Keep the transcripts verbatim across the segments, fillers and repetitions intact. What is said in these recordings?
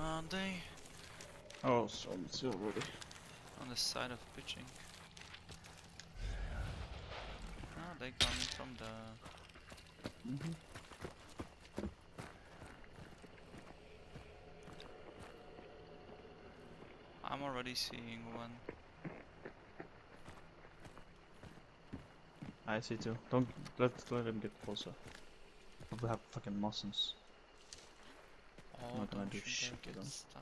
Are they Oh, so it's already. on the side of pitching? Ah, they coming from the. Mm-hmm. I'm already seeing one. I see too. Don't let let him get closer. We have fucking Mossens. Oh, Not gonna don't do you shit dare with get them. stuck.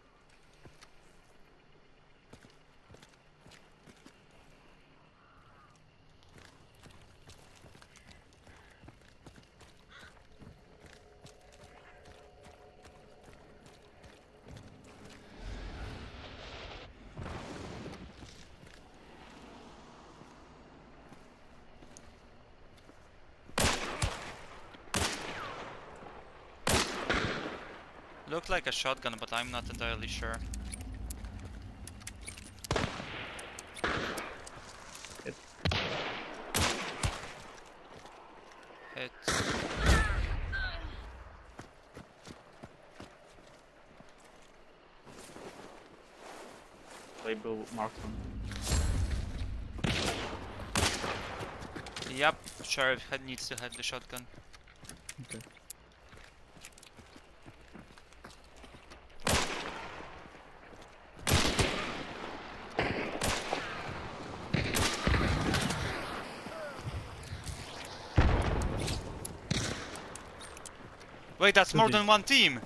Looked like a shotgun, but I'm not entirely sure. Hit. Hit. Label mark them. Yep, sheriff head needs to have the shotgun. Okay. Wait, that's Two more teams. than one team!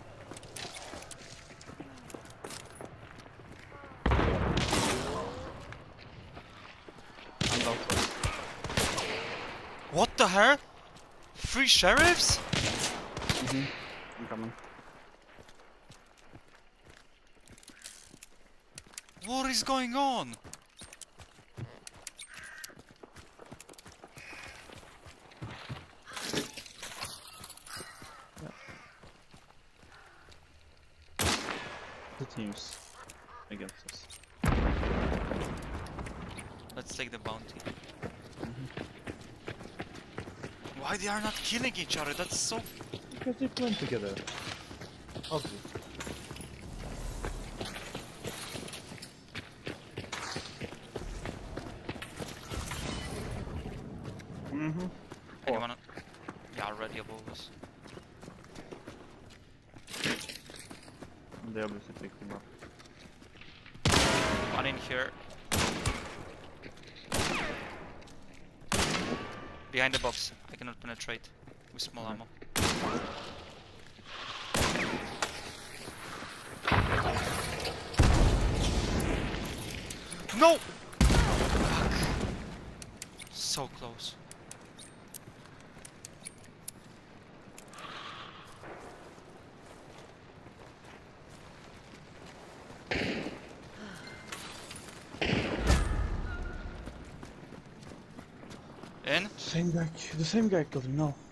I'm outside. What the hell? Three sheriffs? Mm-hmm. I'm coming. What is going on? Two teams against us. Let's take the bounty. Mm-hmm. Why they are not killing each other? That's so... Because they went together. Obviously. Mm-hmm. Anyone? On... Yeah, already above us. They obviously picked him up. One in here. Behind the box. I cannot penetrate with small Okay. ammo. No! Fuck. So close. In? Same guy. The same guy killed him. No.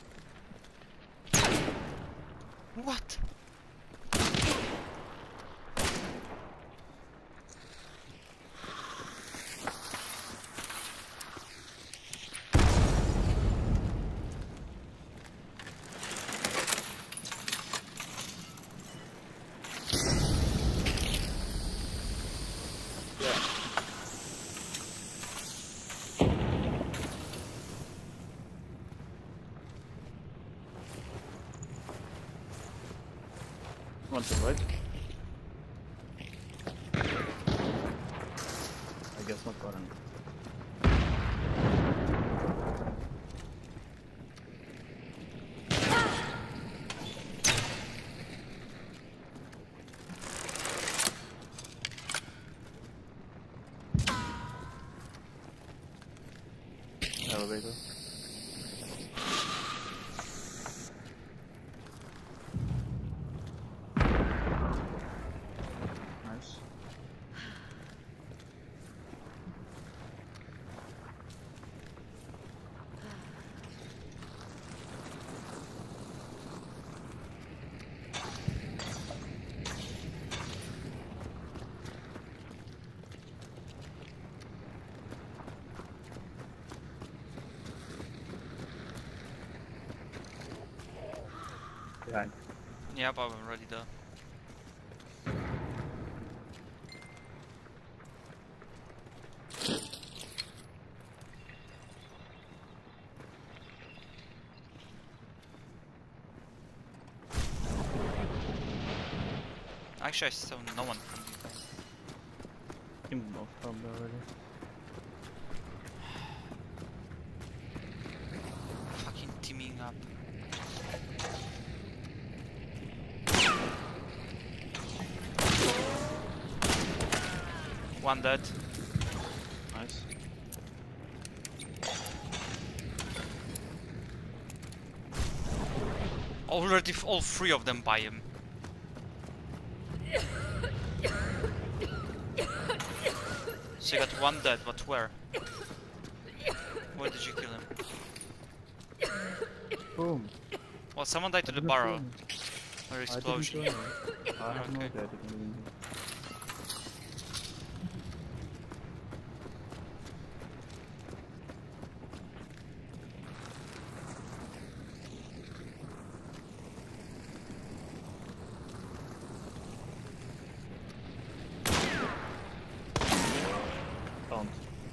What? One to the right. I guess not button. Elevator. Nice. Behind. Yep, I'm already there. Actually, I saw no one from you guys. Team both probably already. Fucking teaming up. One dead. Nice. Already f- all three of them by him. So you got one dead, but where? Where did you kill him? Boom. Well, someone died to I the didn't barrel. see Or him. explosion. I didn't do anything. I have no Okay. idea. I didn't even do. Don't.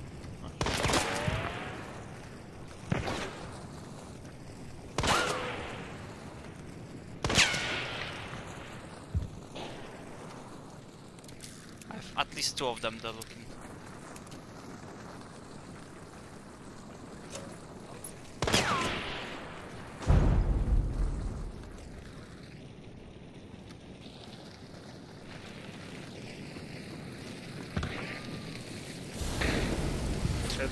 I have at least two of them they're looking. Shit.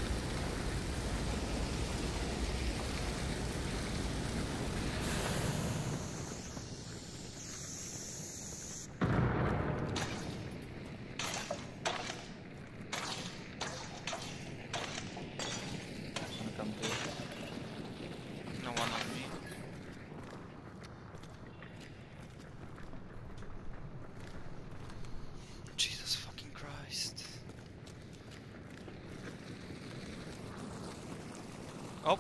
Gonna come to you. No one on me. Jesus fucking Christ. Oh!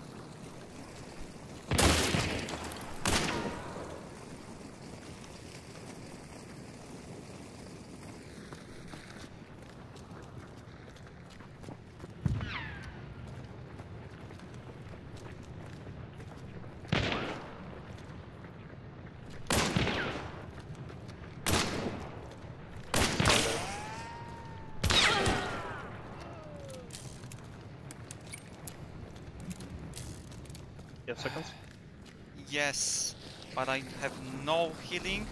You have seconds? Yes, but I have no healing.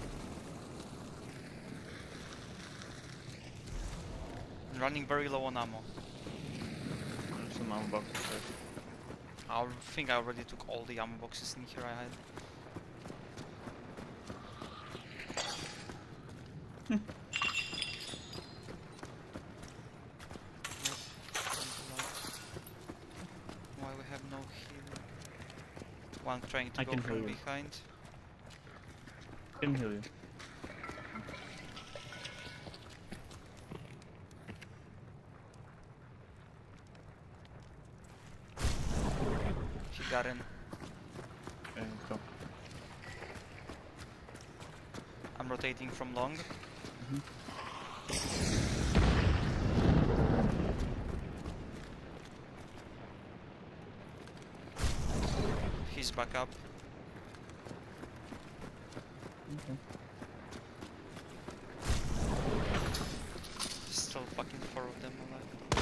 I'm running very low on ammo. There's some ammo boxes there. I think I already took all the ammo boxes in here I had. Why we have no healing? One trying to I go can heal from you. behind. Can heal you. He got in. Okay, let's go. I'm rotating from long. Mhm. He's back up. Okay. Still fucking four of them alive.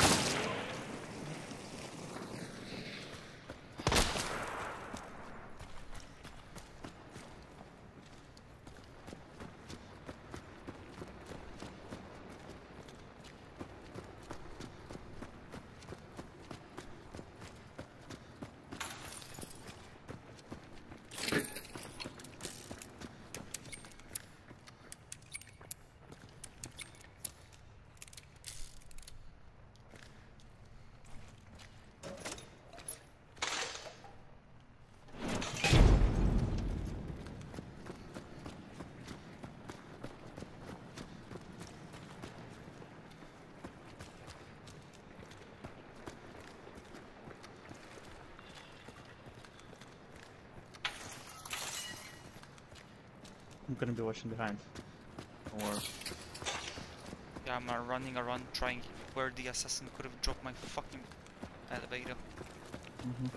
I'm gonna be watching behind. Or Yeah, I'm uh, running around trying where the assassin could have dropped my fucking elevator. mm-hmm.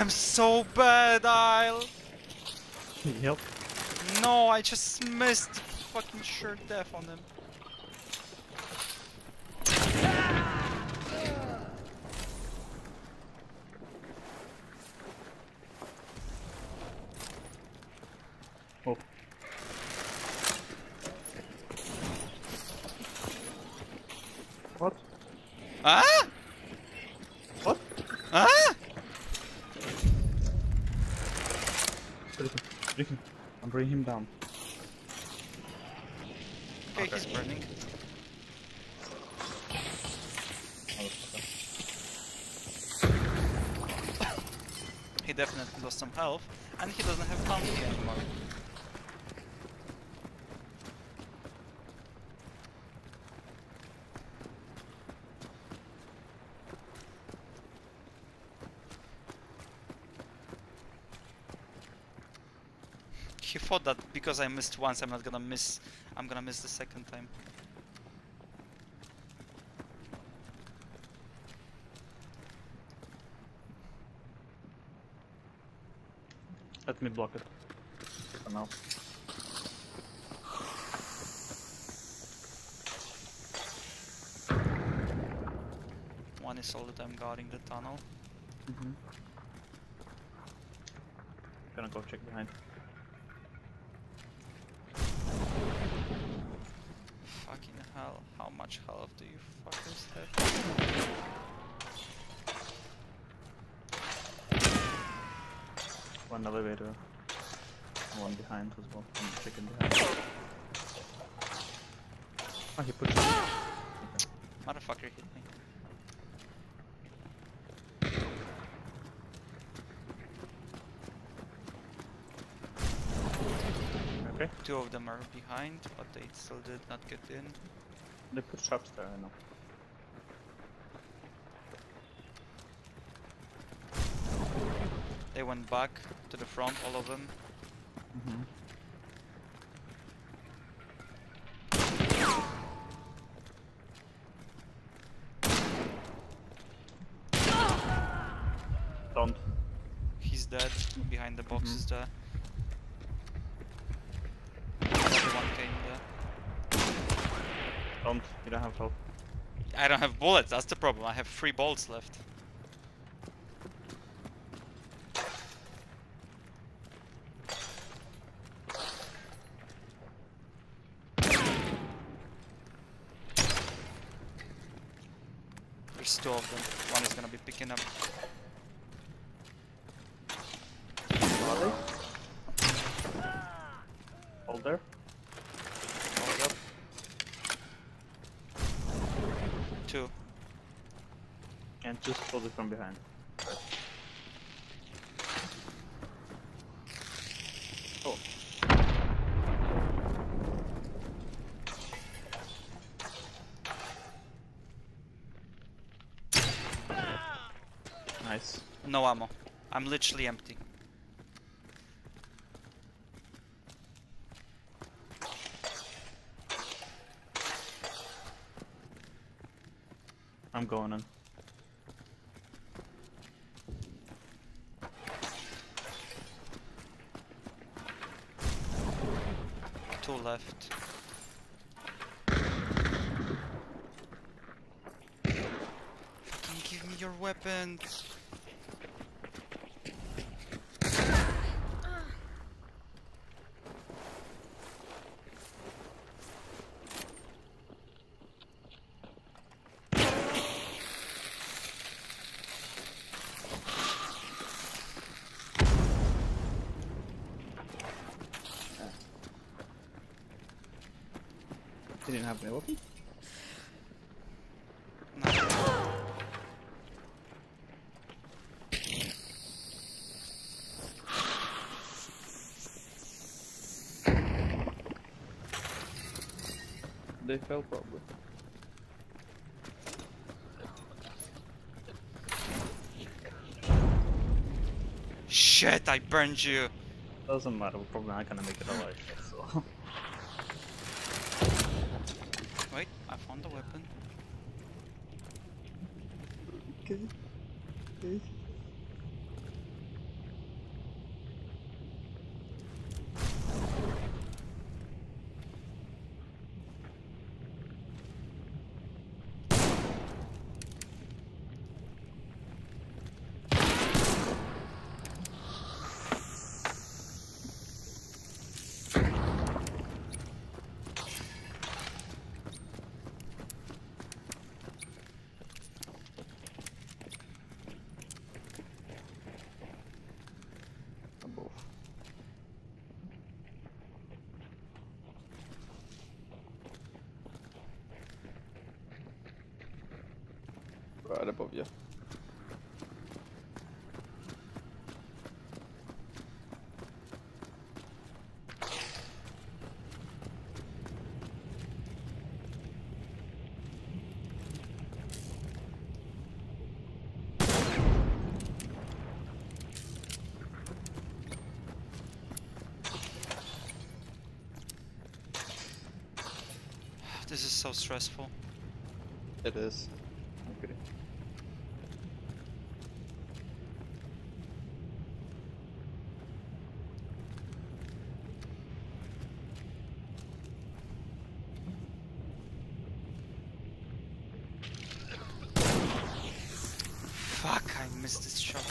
I'm so bad, Isle! Yep. No, I just missed fucking sure death on him. Oh. What? Ah! What? Ah! Ricky, Ricky, I'm bringing him down. Okay, Okay. he's burning. Motherfucker. He definitely lost some health, and he doesn't have bounty anymore. He thought that because I missed once, I'm not gonna miss. I'm gonna miss the second time. Let me block it. For now. One is all the time guarding the tunnel. Mm-hmm. Gonna go check behind. Fucking hell, how much health do you fuckers have? One elevator. One behind as well. One chicken behind. Oh, he put. Okay. Motherfucker hit me. Okay. Two of them are behind, but they still did not get in. They put traps there, I know. They went back to the front, all of them. Mm-hmm. Don't. He's dead, behind the boxes Mhm. there. Another one came there. Don't. You don't have help. I don't have bullets, that's the problem. I have three bolts left. There's two of them. One is gonna be picking up. Are they? Hold there. Hold up. Two. And just hold it from behind. Oh. Nice. No ammo. I'm literally empty. I'm going in. Two left. Fucking give me your weapons. He didn't have any weapon? No. They fell probably. Shit, I burned you. Doesn't matter, we're probably not gonna make it alive, so. Wait, I found a weapon. Okay. Okay. right above you. This is so stressful. It is. Okay. Fuck, I missed this shot.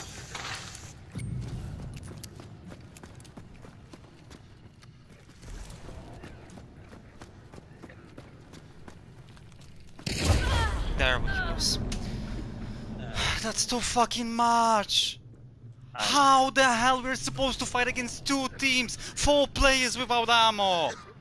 There we goes. That's too fucking much! How the hell we're supposed to fight against two teams? Four players without ammo!